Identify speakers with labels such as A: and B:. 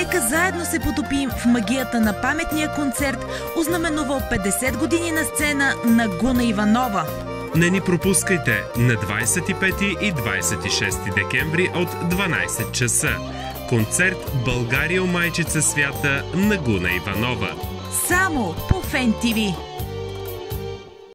A: Нека заедно се потопим в магията на паметния концерт, ознаменувал 50 години на сцена на Гуна Иванова.
B: Не ни пропускайте на 25 и 26 декември от 12 часа. Концерт България майчица свята на Гуна Иванова.
A: Само по ФЕН ТВ.